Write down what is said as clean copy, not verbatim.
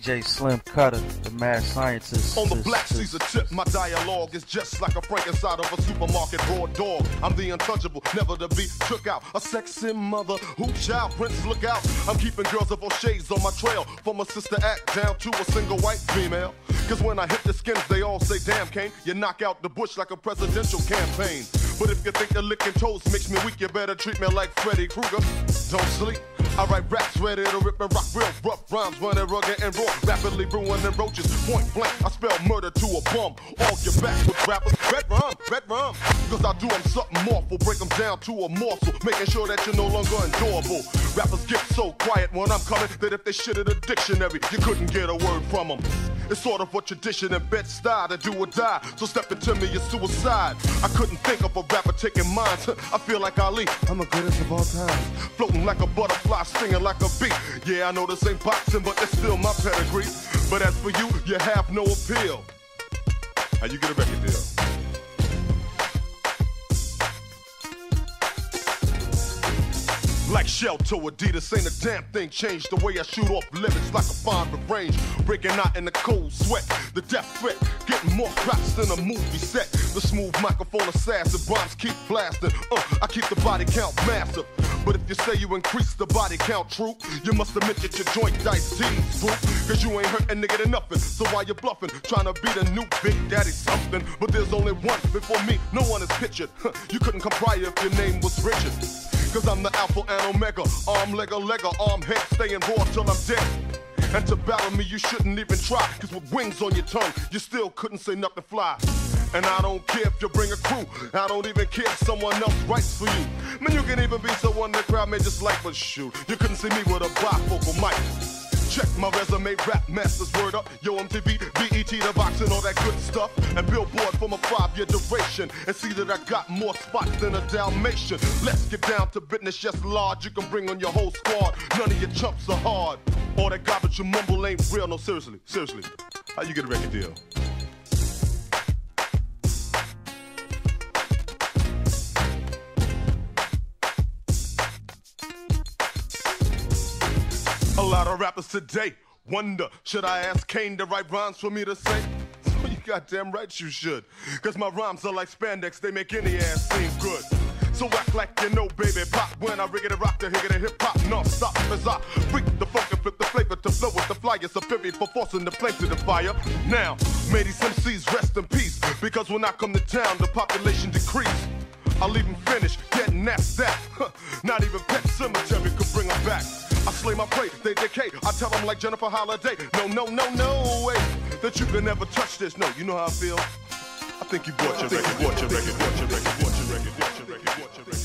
DJ Slim Cutta, the mad scientist. On the black Caesar tip, my dialogue is just like a Frank inside of a supermarket raw dog. I'm the untouchable, never to be took out. A sexy mother, who child, prince, look out. I'm keeping girls of all shades on my trail, from a sister act down to a single white female. Cause when I hit the skins, they all say, damn, Kane, you knock out the bush like a presidential campaign. But if you think the licking toes makes me weak, you better treat me like Freddy Krueger. Don't sleep. I write raps ready to rip and rock, real rough rhymes, running rugged and raw, rapidly brewing the roaches, point blank. I spell murder to a bum. All your backwards rappers, red rum. Cause I do them something awful, break them down to a morsel, making sure that you're no longer endurable. Rappers get so quiet when I'm coming that if they shit in a dictionary, you couldn't get a word from them. It's sort of a tradition in Bed-Stuy to do or die, so step into me, it's suicide. I couldn't think of a rapper taking mine. I feel like Ali, I'm the greatest of all time. Floating like a butterfly, stinging like a bee. Yeah, I know this ain't boxing, but it's still my pedigree. But as for you, you have no appeal. How you get a record deal? Like Shelter, Adidas, ain't a damn thing changed. The way I shoot off limits like a fine range, breaking out in the cold sweat. The death threat, getting more props than a movie set. The smooth microphone assassin, bombs keep blasting. I keep the body count massive. But if you say you increase the body count, true, you must admit that your joint dice teams, boo. Cause you ain't hurt a nigga to nothing. So why you bluffing? Trying to be the new Big Daddy something. But there's only one before me, no one is pictured. You couldn't come prior if your name was Richard. Cause I'm the alpha and omega, arm, legger, arm, head, staying raw till I'm dead. And to battle me, you shouldn't even try. Cause with wings on your tongue, you still couldn't say nothing fly. And I don't care if you bring a crew, I don't even care if someone else writes for you. Man, you can even be someone the crowd may just like, but shoot, you couldn't see me with a bifocal mic. Check my resume, rap masters, word up. Yo, MTV, BET, the box and all that good stuff. And Billboard for my 5-year duration. And see that I got more spots than a Dalmatian. Let's get down to business, yes, large. You can bring on your whole squad. None of your chumps are hard. All that garbage you mumble ain't real. No, seriously. How you get a record deal? A lot of rappers today wonder, should I ask Kane to write rhymes for me to say? So you goddamn right you should. Cause my rhymes are like spandex, they make any ass seem good. So act like you know, baby, pop when I riggedy rock the higgity hip hop non-stop as I freak the funk and flip the flavor to flow with the flyer. Superior for forcing the flame to the fire. Now, may these MCs rest in peace, because when I come to town, the population decrease. I'll leave them finished, getting that's that. Not even Pet Cemetery could bring them back. I slay my prey, they decay. I tell them like Jennifer Holliday. No way that you can never touch this. No, you know how I feel? I think you bought your record.